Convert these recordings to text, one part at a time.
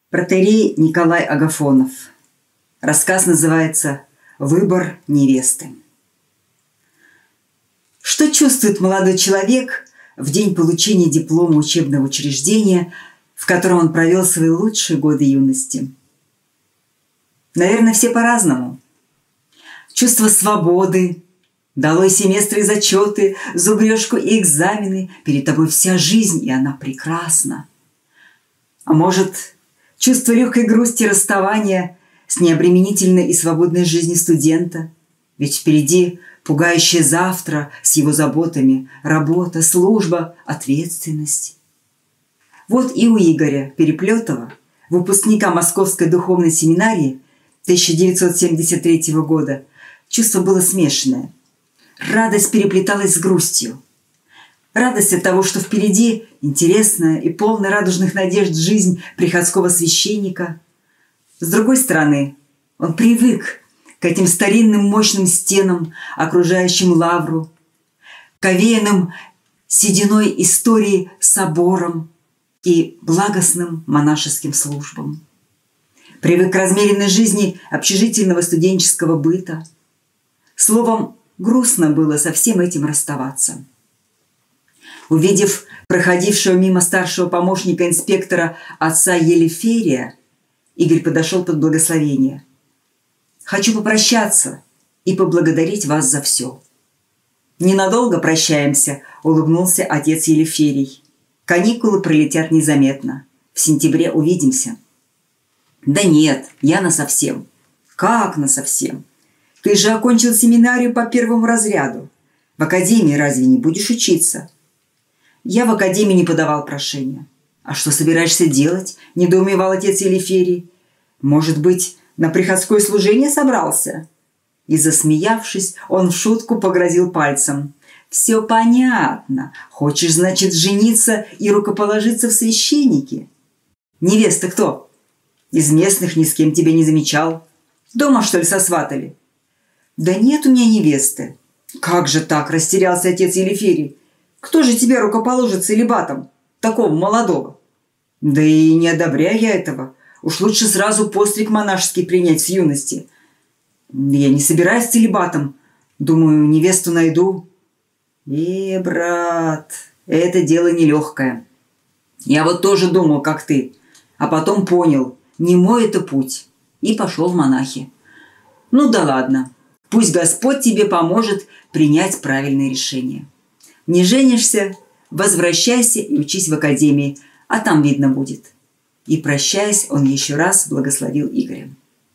Протоиерей Николай Агафонов. Рассказ называется «Выбор невесты». Что чувствует молодой человек в день получения диплома учебного учреждения, в котором он провел свои лучшие годы юности? Наверное, все по-разному. Чувство свободы, долой семестры и зачеты, зубрежку и экзамены, перед тобой вся жизнь, и она прекрасна. А может, чувство легкой грусти расставания с необременительной и свободной жизнью студента, ведь впереди пугающее завтра с его заботами, работа, служба, ответственность. Вот и у Игоря Переплетова, выпускника Московской духовной семинарии 1973 года, чувство было смешанное. Радость переплеталась с грустью. Радость от того, что впереди интересная и полная радужных надежд жизнь приходского священника. С другой стороны, он привык к этим старинным мощным стенам, окружающим лавру, к овеянным сединой истории соборам и благостным монашеским службам. Привык к размеренной жизни общежительного студенческого быта. Словом, грустно было со всем этим расставаться. Увидев проходившего мимо старшего помощника инспектора отца Елеферия, Игорь подошел под благословение. «Хочу попрощаться и поблагодарить вас за все». «Ненадолго прощаемся», — улыбнулся отец Елеферий. «Каникулы пролетят незаметно. В сентябре увидимся». «Да нет, я насовсем». «Как насовсем? Ты же окончил семинарию по первому разряду. В академии разве не будешь учиться?» «Я в академии не подавал прошения». «А что собираешься делать?» – недоумевал отец Елеферий. «Может быть, на приходское служение собрался?» И, засмеявшись, он в шутку погрозил пальцем. «Все понятно. Хочешь, значит, жениться и рукоположиться в священники?» «Невеста кто?» «Из местных ни с кем тебя не замечал. Дома, что ли, сосватали?» «Да нет у меня невесты». «Как же так?» – растерялся отец Елеферий. «Кто же тебе рукоположит целибатом, такого молодого?» «Да и не одобряю я этого. Уж лучше сразу постриг монашеский принять с юности. Я не собираюсь целибатом. Думаю, невесту найду». Брат, это дело нелегкое. Я вот тоже думал, как ты, а потом понял, не мой это путь, и пошел в монахи. Ну да ладно, пусть Господь тебе поможет принять правильное решение. Не женишься, возвращайся и учись в академии, а там видно будет. И, прощаясь, он еще раз благословил Игоря.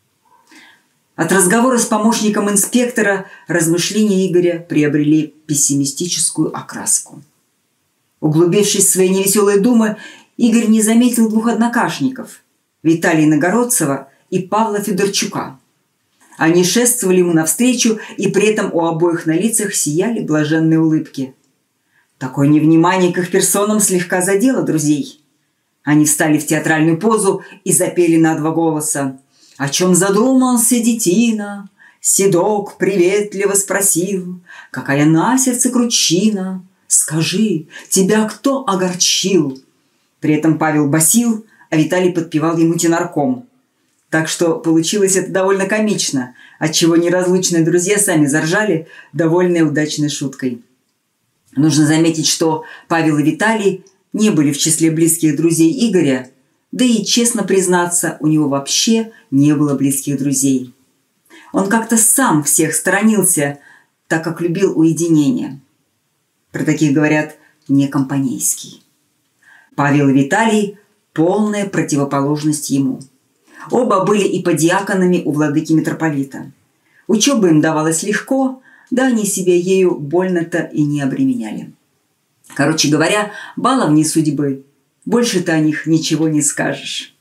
От разговора с помощником инспектора размышления Игоря приобрели пессимистическую окраску. Углубившись в свои невеселые думы, Игорь не заметил двух однокашников – Виталия Иногородцева и Павла Федорчука. Они шествовали ему навстречу, и при этом у обоих на лицах сияли блаженные улыбки. Такое невнимание к их персонам слегка задело друзей. Они встали в театральную позу и запели на два голоса. «О чем задумался детина?» Седок приветливо спросил. «Какая на сердце кручина? Скажи, тебя кто огорчил?» При этом Павел басил, а Виталий подпевал ему тенорком. Так что получилось это довольно комично, отчего неразлучные друзья сами заржали, довольные удачной шуткой. Нужно заметить, что Павел и Виталий не были в числе близких друзей Игоря, да и, честно признаться, у него вообще не было близких друзей. Он как-то сам всех сторонился, так как любил уединение. Про таких говорят «некомпанейский». Павел и Виталий – полная противоположность ему. Оба были иподиаконами у владыки митрополита. Учеба им давалась легко, да они себя ею больно-то и не обременяли. Короче говоря, баловни судьбы. Больше ты о них ничего не скажешь.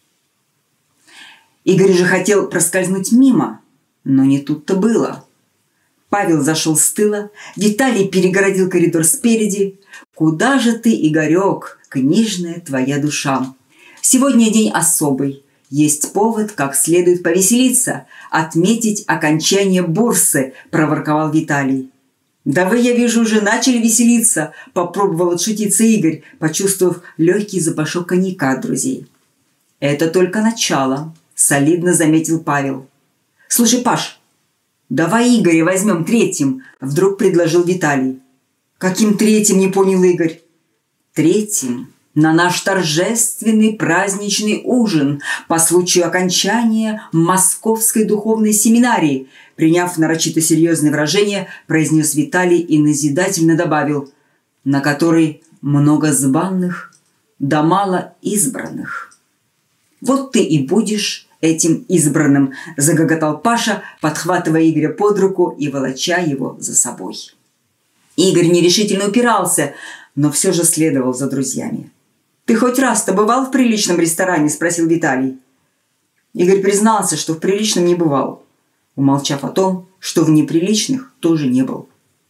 Игорь же хотел проскользнуть мимо, но не тут-то было. Павел зашел с тыла, Виталий перегородил коридор спереди. «Куда же ты, Игорек, книжная твоя душа? Сегодня день особый. Есть повод, как следует повеселиться, отметить окончание бурсы», – проворковал Виталий. «Да вы, я вижу, уже начали веселиться», – попробовал отшутиться Игорь, почувствовав легкий запашок коньяка от друзей. «Это только начало», – солидно заметил Павел. «Слушай, Паш, давай Игоря возьмем третьим», – вдруг предложил Виталий. «Каким третьим?» – не понял Игорь. «Третьим на наш торжественный праздничный ужин по случаю окончания Московской духовной семинарии», приняв нарочито серьезное выражение, произнес Виталий и назидательно добавил: «на который много званых, да мало избранных». «Вот ты и будешь этим избранным», – загоготал Паша, подхватывая Игоря под руку и волоча его за собой. Игорь нерешительно упирался, но все же следовал за друзьями. «Ты хоть раз-то бывал в приличном ресторане?» – спросил Виталий. Игорь признался, что в приличном не бывал, умолчав о том, что в неприличных тоже не был.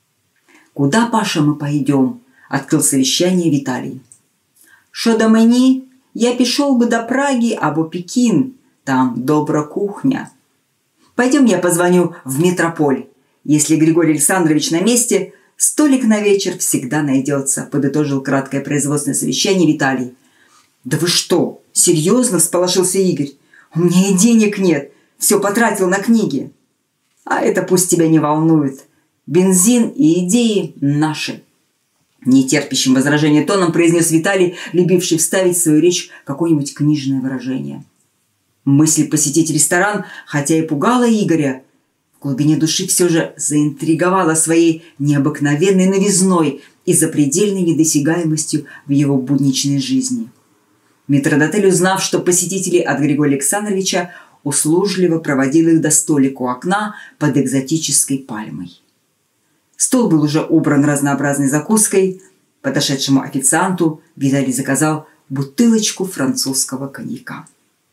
«Куда, Паша, мы пойдем?» – открыл совещание Виталий. «Шо до мені, я пішов бы до Праги або Пекин, там добра кухня. Пойдем, я позвоню в метрополь. Если Григорий Александрович на месте, столик на вечер всегда найдется», – подытожил краткое производственное совещание Виталий. «Да вы что, серьезно?» – всполошился Игорь. «У меня и денег нет, все потратил на книги». «А это пусть тебя не волнует. Бензин и идеи наши», – нетерпящим возражения тоном произнес Виталий, любивший вставить в свою речь какое-нибудь книжное выражение. Мысль посетить ресторан, хотя и пугала Игоря, в глубине души все же заинтриговала своей необыкновенной новизной и запредельной недосягаемостью в его будничной жизни. Метрдотель, узнав, что посетители от Григория Александровича, услужливо проводил их до столика у окна под экзотической пальмой. Стол был уже убран разнообразной закуской. Подошедшему официанту Виталий заказал бутылочку французского коньяка.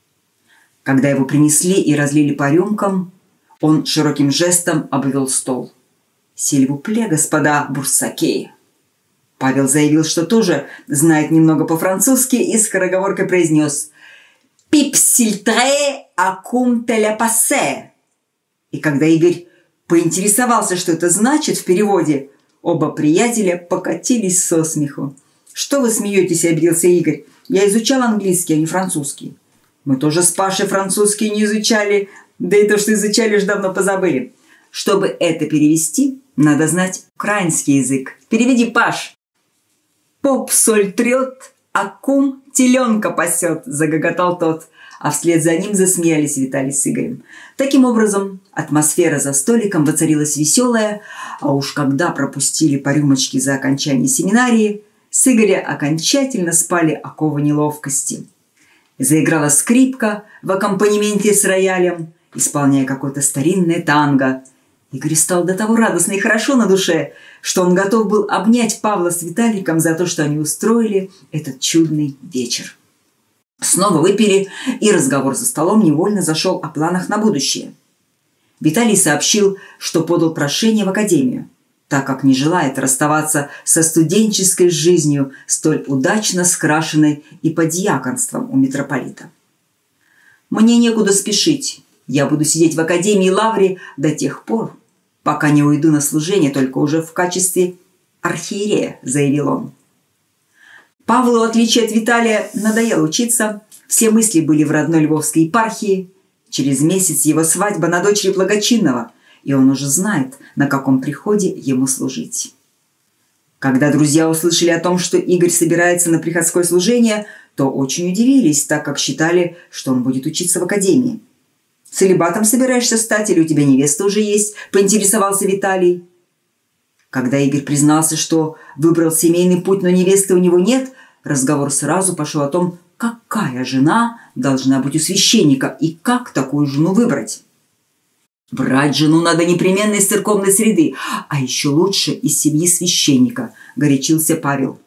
Когда его принесли и разлили по рюмкам, он широким жестом обвел стол. «Сильвупле, господа бурсаки!» Павел заявил, что тоже знает немного по-французски, и скороговоркой произнес «Пипсильтре акум теля пассе». И когда Игорь поинтересовался, что это значит в переводе, оба приятеля покатились со смеху. «Что вы смеетесь?» – обиделся Игорь. «Я изучал английский, а не французский». «Мы тоже с Пашей французский не изучали, да и то, что изучали, уж давно позабыли. Чтобы это перевести, надо знать украинский язык. Переведи, Паш». «Поп соль трет, а кум теленка пасет», – загоготал тот, а вслед за ним засмеялись Виталий с Игорем. Таким образом, атмосфера за столиком воцарилась веселая, а уж когда пропустили по рюмочке за окончание семинарии, с Игоря окончательно спали оковы неловкости. Заиграла скрипка в аккомпанементе с роялем, исполняя какое-то старинное танго. Игорь стал до того радостно и хорошо на душе, что он готов был обнять Павла с Виталиком за то, что они устроили этот чудный вечер. Снова выпили, и разговор за столом невольно зашел о планах на будущее. Виталий сообщил, что подал прошение в академию, так как не желает расставаться со студенческой жизнью, столь удачно скрашенной и под дьяконством у митрополита. «Мне некуда спешить. Я буду сидеть в академии Лаври до тех пор, пока не уйду на служение, только уже в качестве архиерея», – заявил он. Павлу, в отличие от Виталия, надоело учиться, все мысли были в родной Львовской епархии. Через месяц его свадьба на дочери благочинного, и он уже знает, на каком приходе ему служить. Когда друзья услышали о том, что Игорь собирается на приходское служение, то очень удивились, так как считали, что он будет учиться в академии. «Целибатом собираешься стать или у тебя невеста уже есть?» – поинтересовался Виталий. Когда Игорь признался, что выбрал семейный путь, но невесты у него нет, разговор сразу пошел о том, какая жена должна быть у священника и как такую жену выбрать. «Брать жену надо непременно из церковной среды, а еще лучше из семьи священника», – горячился Павел.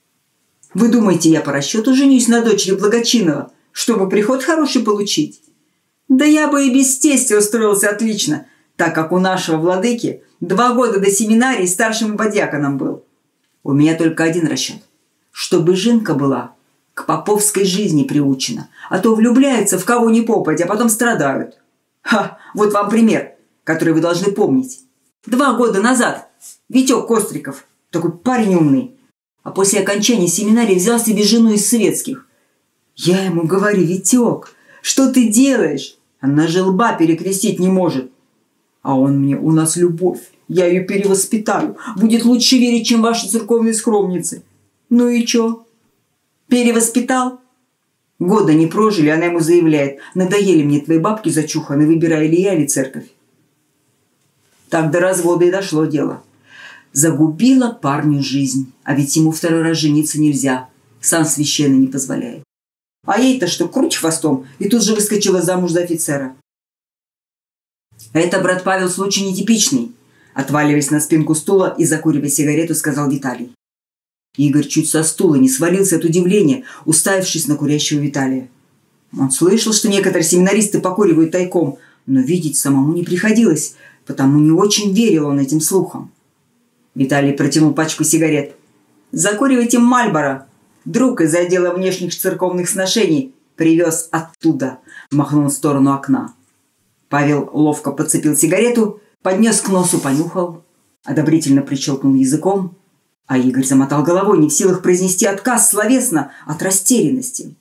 «Вы думаете, я по расчету женюсь на дочери благочинного, чтобы приход хороший получить? Да я бы и без тестя устроился отлично, так как у нашего владыки 2 года до семинарии старшим подьяконом был. У меня только один расчет – чтобы жинка была к поповской жизни приучена, а то влюбляются в кого ни попадь, а потом страдают. Вот вам пример, который вы должны помнить. 2 года назад Витек Костриков, такой парень умный, а после окончания семинарии взял себе жену из светских. Я ему говорю: Витек, что ты делаешь? Она же лба перекрестить не может. А он мне: у нас любовь, я ее перевоспитаю, будет лучше верить, чем ваши церковные скромницы. Ну и чё? Перевоспитал? Года не прожили, она ему заявляет: надоели мне твои бабки зачуханы, выбирай или я, или церковь. Так до развода и дошло дело. Загубила парню жизнь, а ведь ему второй раз жениться нельзя, сан священный не позволяет. А ей-то что, круть хвостом, и тут же выскочила замуж за офицера. Это, брат Павел, случай нетипичный, отваливаясь на спинку стула и закуривая сигарету, сказал Виталий. Игорь чуть со стула не свалился от удивления, уставившись на курящего Виталия. Он слышал, что некоторые семинаристы покуривают тайком, но видеть самому не приходилось, потому не очень верил он этим слухам. Виталий протянул пачку сигарет. «Закуривайте Мальборо. Друг из отдела внешних церковных сношений привез оттуда», – махнул в сторону окна. Павел ловко подцепил сигарету, поднес к носу, понюхал, одобрительно прищелкнул языком, а Игорь замотал головой, не в силах произнести отказ словесно от растерянности.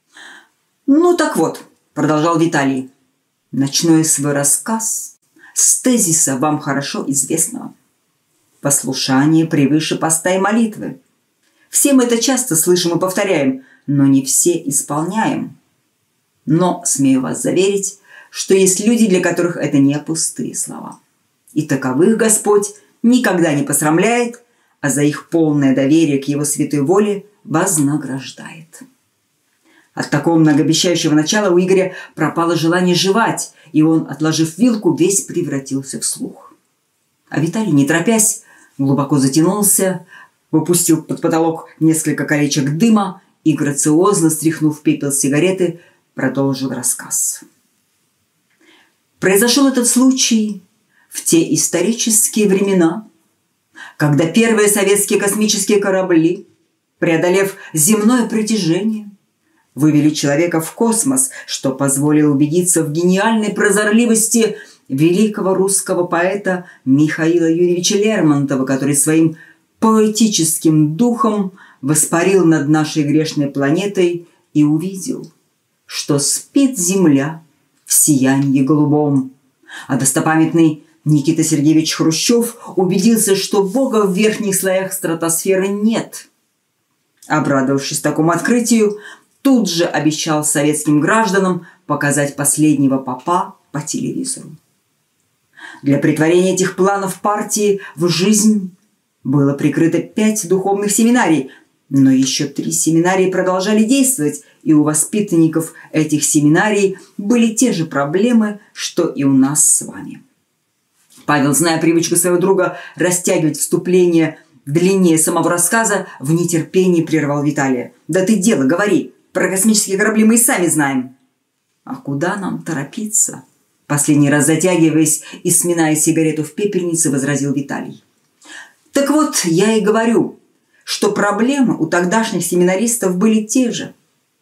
«Ну так вот», – продолжал Виталий, – «начну свой рассказ с тезиса вам хорошо известного. Послушание превыше поста и молитвы. Все мы это часто слышим и повторяем, но не все исполняем. Но смею вас заверить, что есть люди, для которых это не пустые слова. И таковых Господь никогда не посрамляет, а за их полное доверие к Его святой воле вознаграждает». От такого многообещающего начала у Игоря пропало желание жевать, и он, отложив вилку, весь превратился в слух. А Виталий, не торопясь, глубоко затянулся, выпустил под потолок несколько колечек дыма и, грациозно стряхнув пепел сигареты, продолжил рассказ. Произошел этот случай в те исторические времена, когда первые советские космические корабли, преодолев земное притяжение, вывели человека в космос, что позволило убедиться в гениальной прозорливости великого русского поэта Михаила Юрьевича Лермонтова, который своим поэтическим духом воспарил над нашей грешной планетой и увидел, что спит земля в сиянье голубом. А достопамятный Никита Сергеевич Хрущев убедился, что Бога в верхних слоях стратосферы нет. Обрадовавшись такому открытию, тут же обещал советским гражданам показать последнего попа по телевизору. Для претворения этих планов партии в жизнь было прикрыто 5 духовных семинарий, но еще 3 семинарии продолжали действовать, и у воспитанников этих семинарий были те же проблемы, что и у нас с вами. Павел, зная привычку своего друга растягивать вступление длиннее самого рассказа, в нетерпении прервал Виталия. «Да ты дело говори! Про космические корабли мы и сами знаем». «А куда нам торопиться?» Последний раз затягиваясь и сминая сигарету в пепельнице, возразил Виталий. «Так вот, я и говорю, что проблемы у тогдашних семинаристов были те же.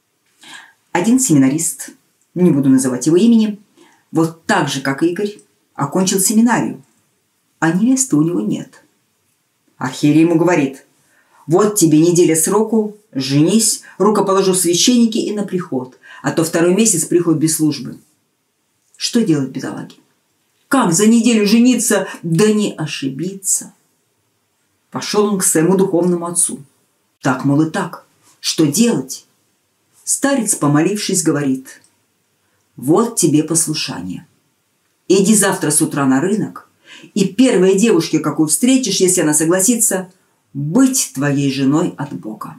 Один семинарист, не буду называть его имени, вот так же, как Игорь, окончил семинарию, а невесты у него нет. Архиерей ему говорит: вот тебе неделя сроку, женись, рукоположу священники и на приход, а то 2-й месяц приход без службы. Что делать, бедолаги? Как за неделю жениться, да не ошибиться?» Пошел он к своему духовному отцу. Так, мол, и так. Что делать? Старец, помолившись, говорит: вот тебе послушание. Иди завтра с утра на рынок, и первой девушке, какую встретишь, если она согласится, быть твоей женой от Бога.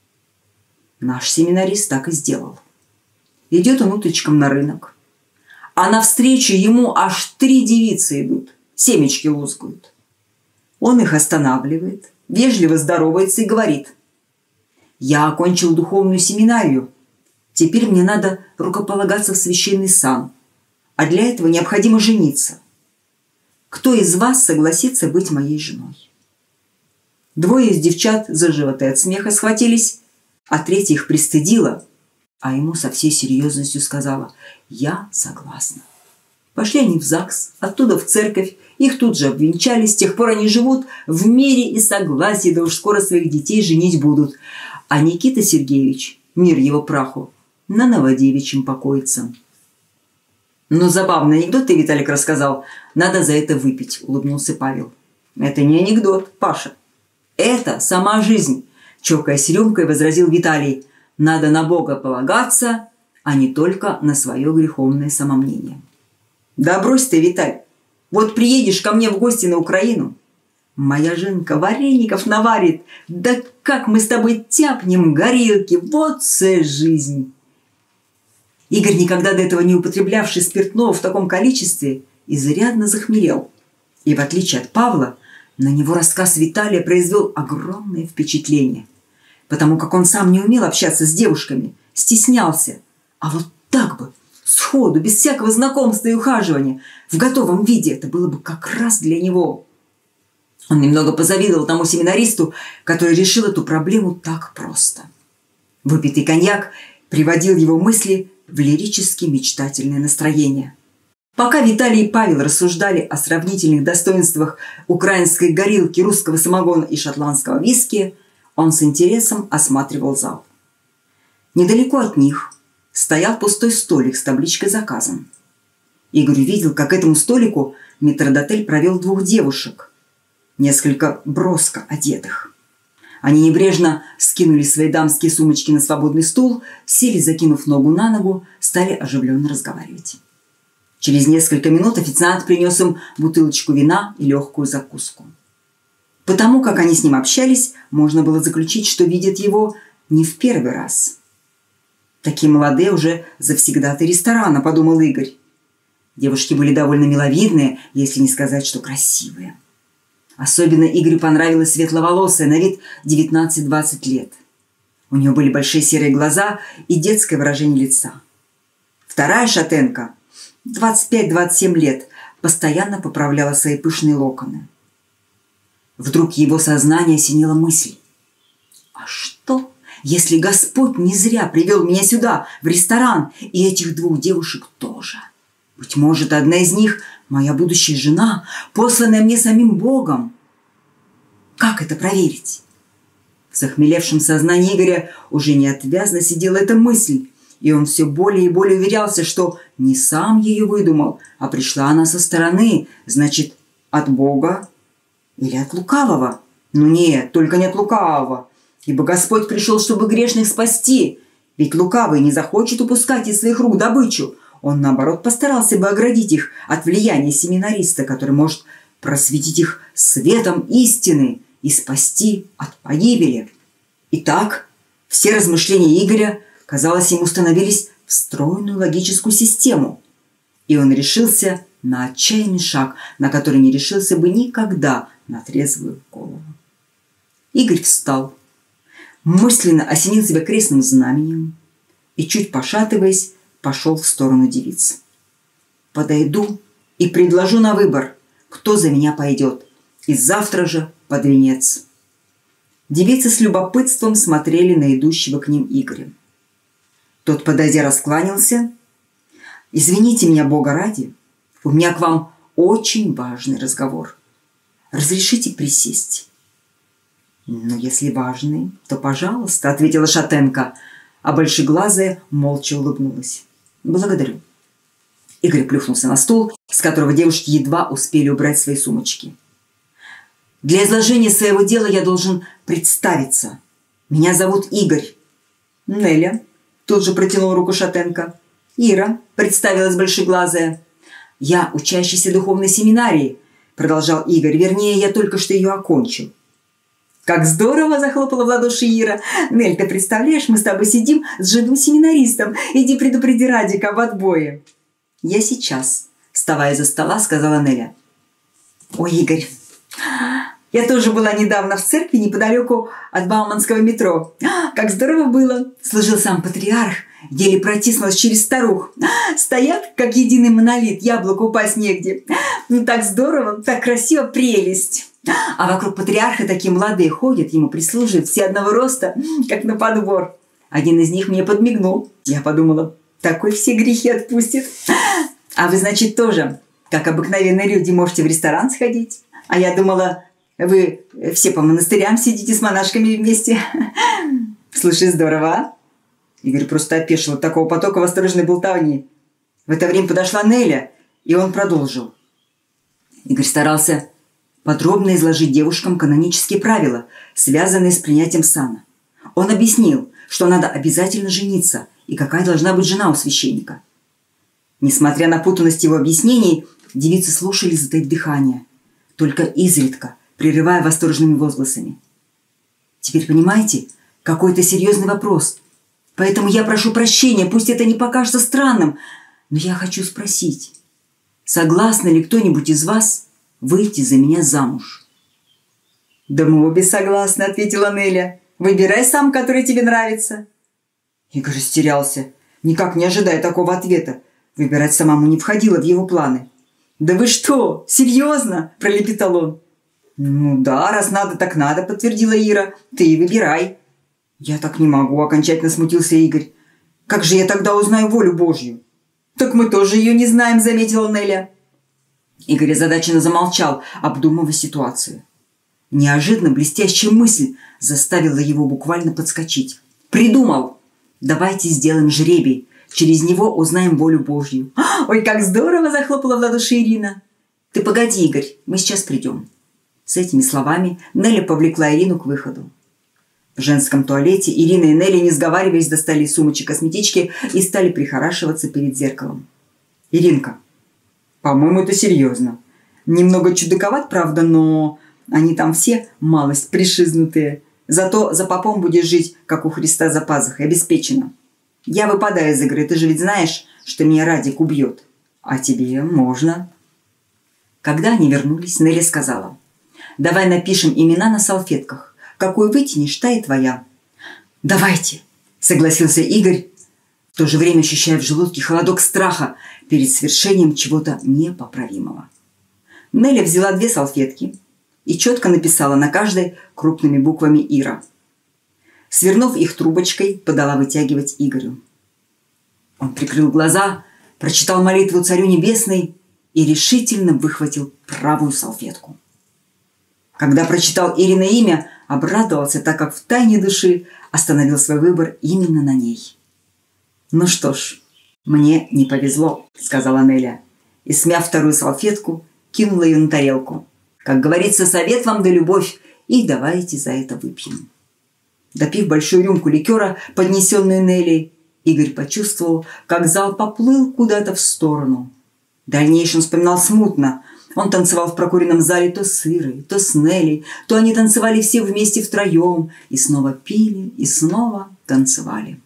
Наш семинарист так и сделал. Идет он утречком на рынок, а навстречу ему аж 3 девицы идут, семечки лузгают. Он их останавливает, вежливо здоровается и говорит: я окончил духовную семинарию, теперь мне надо рукополагаться в священный сан, а для этого необходимо жениться. Кто из вас согласится быть моей женой? 2 из девчат за животы от смеха схватились, а 3 их пристыдила, а ему со всей серьезностью сказала: я согласна. Пошли они в ЗАГС, оттуда в церковь, их тут же обвенчали, с тех пор они живут в мире и согласии, да уж скоро своих детей женить будут. А Никита Сергеевич, мир его праху, на Новодевичьем покоится. «Ну, забавный анекдот ты, Виталик, рассказал. Надо за это выпить», – улыбнулся Павел. «Это не анекдот, Паша. Это сама жизнь», – чокаясь рюмкой, возразил Виталий. «Надо на Бога полагаться, а не только на свое греховное самомнение». «Да брось ты, Виталь. Вот приедешь ко мне в гости на Украину, моя Женка вареников наварит, да как мы с тобой тяпнем горилки, вот це жизнь!» Игорь, никогда до этого не употреблявший спиртного в таком количестве, изрядно захмелел. И в отличие от Павла, на него рассказ Виталия произвел огромное впечатление, потому как он сам не умел общаться с девушками, стеснялся, а вот так бы, сходу, без всякого знакомства и ухаживания, в готовом виде, это было бы как раз для него. Он немного позавидовал тому семинаристу, который решил эту проблему так просто. Выпитый коньяк приводил его мысли в лирически мечтательное настроение. Пока Виталий и Павел рассуждали о сравнительных достоинствах украинской горилки, русского самогона и шотландского виски, он с интересом осматривал зал. Недалеко от них стоял пустой столик с табличкой «Заказан». Игорь увидел, как к этому столику метрдотель провел двух девушек, несколько броско одетых. Они небрежно скинули свои дамские сумочки на свободный стул, сели, закинув ногу на ногу, стали оживленно разговаривать. Через несколько минут официант принес им бутылочку вина и легкую закуску. Потому как они с ним общались, можно было заключить, что видят его не в первый раз. «Такие молодые уже завсегдаты ресторана», – подумал Игорь. Девушки были довольно миловидные, если не сказать, что красивые. Особенно Игорю понравилась светловолосая, на вид 19-20 лет. У нее были большие серые глаза и детское выражение лица. Вторая шатенка, 25-27 лет, постоянно поправляла свои пышные локоны. Вдруг его сознание осенила мысль: «А что, если Господь не зря привел меня сюда, в ресторан, и этих двух девушек тоже? Быть может, одна из них – моя будущая жена, посланная мне самим Богом. Как это проверить?» В захмелевшем сознании Игоря уже неотвязно сидела эта мысль, и он все более и более уверялся, что не сам ее выдумал, а пришла она со стороны, значит, от Бога или от лукавого. Ну нет, только не от лукавого, ибо Господь пришел, чтобы грешных спасти, ведь лукавый не захочет упускать из своих рук добычу. Он, наоборот, постарался бы оградить их от влияния семинариста, который может просветить их светом истины и спасти от погибели. Итак, все размышления Игоря, казалось, ему становились в стройную логическую систему, и он решился на отчаянный шаг, на который не решился бы никогда на трезвую голову. Игорь встал, мысленно осенил себя крестным знаменем и, чуть пошатываясь, пошел в сторону девиц. «Подойду и предложу на выбор, кто за меня пойдет, и завтра же под венец». Девицы с любопытством смотрели на идущего к ним Игоря. Тот, подойдя, раскланялся. «Извините меня, Бога ради, у меня к вам очень важный разговор. Разрешите присесть?» «Ну, если важный, то пожалуйста», — ответила шатенка, а большеглазая молча улыбнулась. «Благодарю». Игорь плюхнулся на стул, с которого девушки едва успели убрать свои сумочки. «Для изложения своего дела я должен представиться. Меня зовут Игорь». «Неля», — тут же протянула руку шатенка. «Ира», — представилась большеглазая. «Я учащийся духовной семинарии», — продолжал Игорь. «Вернее, я только что ее окончил». «Как здорово!» – захлопала в ладоши Ира. «Нель, ты представляешь, мы с тобой сидим с живым семинаристом. Иди предупреди Радика об отбое». «Я сейчас», – вставая за стола, сказала Неля. «Ой, Игорь, я тоже была недавно в церкви неподалеку от Бауманского метро. Как здорово было! Служил сам патриарх, еле протиснулась через старух. Стоят, как единый монолит, яблоко упасть негде. Ну так здорово, так красиво, прелесть!» А вокруг патриарха такие молодые ходят, ему прислуживают, все одного роста, как на подбор. Один из них мне подмигнул. Я подумала, такой все грехи отпустит. А вы, значит, тоже, как обыкновенные люди, можете в ресторан сходить? А я думала, вы все по монастырям сидите с монашками вместе. Слушай, здорово, а? Игорь просто опешил от такого потока восторженной болтовни. В это время подошла Неля, и он продолжил. Игорь старался подробно изложить девушкам канонические правила, связанные с принятием сана. Он объяснил, что надо обязательно жениться и какая должна быть жена у священника. Несмотря на путанность его объяснений, девицы слушали, затаив дыхание, только изредка прерывая восторженными возгласами. Теперь понимаете, какой-то серьезный вопрос. Поэтому я прошу прощения, пусть это не покажется странным, но я хочу спросить, согласны ли кто-нибудь из вас выйти за меня замуж? «Да мы обе согласны», — ответила Неля. «Выбирай сам, который тебе нравится». Игорь растерялся, никак не ожидая такого ответа. Выбирать самому не входило в его планы. «Да вы что, серьезно?» – пролепетал он. «Ну да, раз надо, так надо», – подтвердила Ира. «Ты и выбирай». «Я так не могу», – окончательно смутился Игорь. «Как же я тогда узнаю волю Божью?» «Так мы тоже ее не знаем», – заметила Неля. Игорь озадаченно замолчал, обдумывая ситуацию. Неожиданно блестящая мысль заставила его буквально подскочить. «Придумал! Давайте сделаем жребий. Через него узнаем волю Божью». «Ой, как здорово!» – захлопала в ладоши Ирина. «Ты погоди, Игорь, мы сейчас придем». С этими словами Неля повлекла Ирину к выходу. В женском туалете Ирина и Неля, не сговариваясь, достали из сумочек косметички и стали прихорашиваться перед зеркалом. «Иринка, по-моему, это серьезно. Немного чудаковат, правда, но они там все малость пришизнутые. Зато за попом будешь жить, как у Христа за пазухой, обеспечено. Я выпадаю из игры, ты же ведь знаешь, что меня Радик убьет. А тебе можно». Когда они вернулись, Неля сказала: «Давай напишем имена на салфетках. Какую вытянешь, та и твоя». «Давайте», — согласился Игорь, в то же время ощущая в желудке холодок страха перед свершением чего-то непоправимого. Неля взяла 2 салфетки и четко написала на каждой крупными буквами «Ира». Свернув их трубочкой, подала вытягивать Игорю. Он прикрыл глаза, прочитал молитву Царю Небесной и решительно выхватил правую салфетку. Когда прочитал Ирина имя, обрадовался, так как в тайне души остановил свой выбор именно на ней. «Ну что ж, мне не повезло», — сказала Неля, и, смяв 2-ю салфетку, кинула ее на тарелку. «Как говорится, совет вам да любовь, и давайте за это выпьем». Допив большую рюмку ликера, поднесенную Нелей, Игорь почувствовал, как зал поплыл куда-то в сторону. Дальнейшее он вспоминал смутно. Он танцевал в прокуренном зале то с Ирой, то с Нелей, то они танцевали все вместе втроем, и снова пили, и снова танцевали.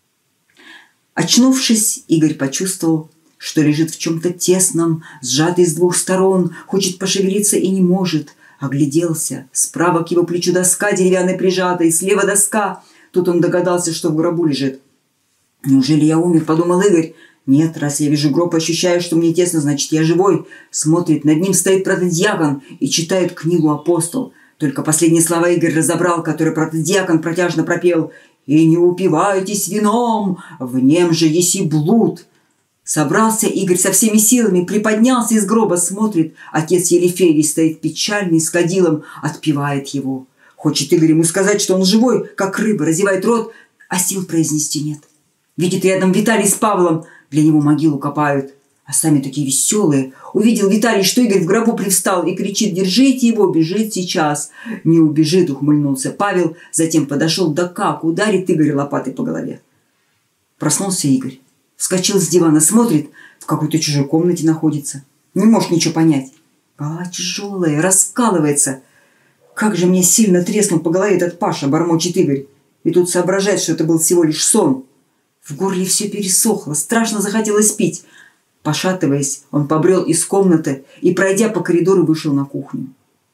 Очнувшись, Игорь почувствовал, что лежит в чем-то тесном, сжатый с 2 сторон, хочет пошевелиться и не может. Огляделся. Справа к его плечу доска деревянная прижатая, и слева доска. Тут он догадался, что в гробу лежит. «Неужели я умер?» – подумал Игорь. «Нет, раз я вижу гроб, ощущаю, что мне тесно, значит, я живой». Смотрит, над ним стоит протодиакон и читает книгу «Апостол». Только последние слова Игорь разобрал, которые протодиакон протяжно пропел: «И не упивайтесь вином, в нем же еси блуд». Собрался Игорь со всеми силами, приподнялся из гроба, смотрит, отец Елиферий стоит печальный, с кадилом, отпевает его. Хочет Игорь ему сказать, что он живой, как рыба, разевает рот, а сил произнести нет. Видит рядом Виталий с Павлом, для него могилу копают, а сами такие веселые. Увидел Виталий, что Игорь в гробу привстал, и кричит: «Держите его, бежит сейчас». «Не убежит», — ухмыльнулся Павел, затем подошел, да как ударит Игорь лопатой по голове. Проснулся Игорь. Вскочил с дивана, смотрит, в какой-то чужой комнате находится. Не может ничего понять. Голова тяжелая, раскалывается. «Как же мне сильно треснул по голове этот Паша», — бормочет Игорь. И тут соображает, что это был всего лишь сон. В горле все пересохло, страшно захотелось пить. Пошатываясь, он побрел из комнаты и, пройдя по коридору, вышел на кухню.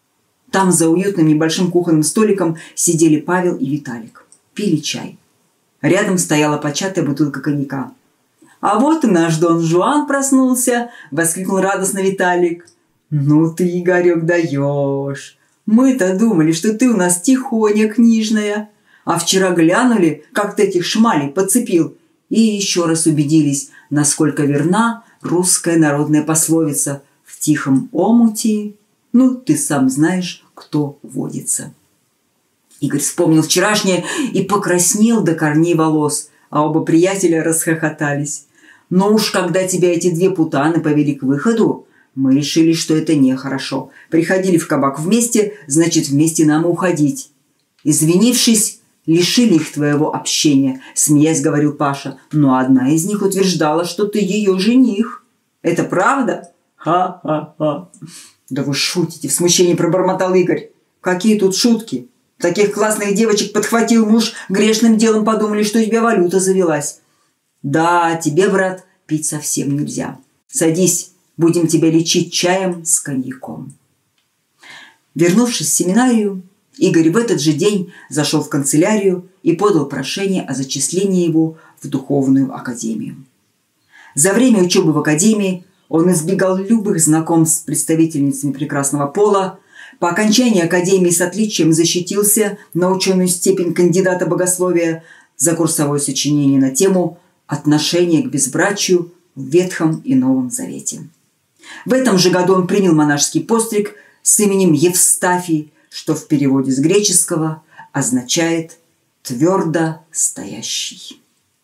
Там за уютным небольшим кухонным столиком сидели Павел и Виталик. Пили чай. Рядом стояла початая бутылка коньяка. «А вот и наш Дон Жуан проснулся!» – воскликнул радостно Виталик. «Ну ты, Игорек, даешь! Мы-то думали, что ты у нас тихоня книжная. А вчера глянули, как ты этих шмалей подцепил, и еще раз убедились, насколько верна русская народная пословица: в тихом омуте, ну, ты сам знаешь, кто водится». Игорь вспомнил вчерашнее и покраснел до корней волос. а оба приятеля расхохотались. Но уж когда тебя эти две путаны повели к выходу, мы решили, что это нехорошо. Приходили в кабак вместе, значит, вместе нам и уходить. Извинившись, лишили их твоего общения, смеясь, говорил Паша. Но одна из них утверждала, что ты ее жених. Это правда? Ха-ха-ха. Да вы шутите, в смущении пробормотал Игорь. Какие тут шутки? Таких классных девочек подхватил муж, грешным делом подумали, что у тебя валюта завелась. Да, тебе, брат, пить совсем нельзя. Садись, будем тебя лечить чаем с коньяком. Вернувшись в семинарию, Игорь в этот же день зашел в канцелярию и подал прошение о зачислении его в духовную академию. За время учебы в академии он избегал любых знакомств с представительницами прекрасного пола. По окончании академии с отличием защитился на ученую степень кандидата богословия за курсовое сочинение на тему «Отношение к безбрачию в Ветхом и Новом Завете». В этом же году он принял монашеский постриг с именем Евстафий, что в переводе с греческого означает «твердо стоящий».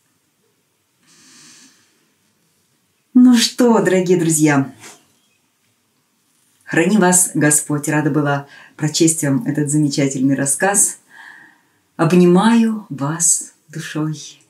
Ну что, дорогие друзья, храни вас Господь. Рада была прочесть вам этот замечательный рассказ. Обнимаю вас душой.